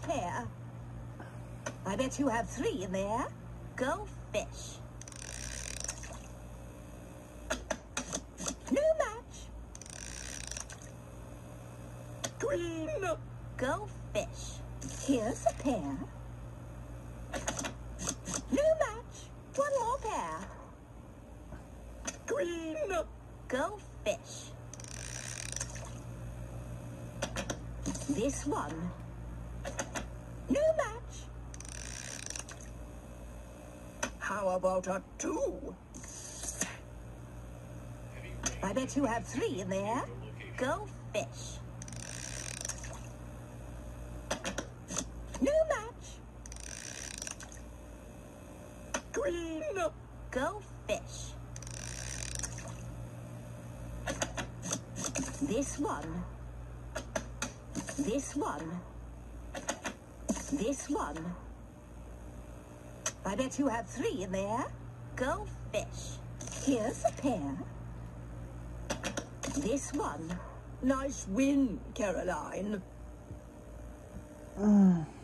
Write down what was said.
pair. I bet you have 3 in there. Go fish. No match. Green. Go fish. Here's a pair. No match. 1 more pair. Green. Go fish. This one. No match. How about a 2? I bet you have 3 in there. Go fish. No match. Green. Go fish. This one. This one. This one. I bet you have 3 in there. Go fish. Here's a pair. This one. Nice win, Caroline.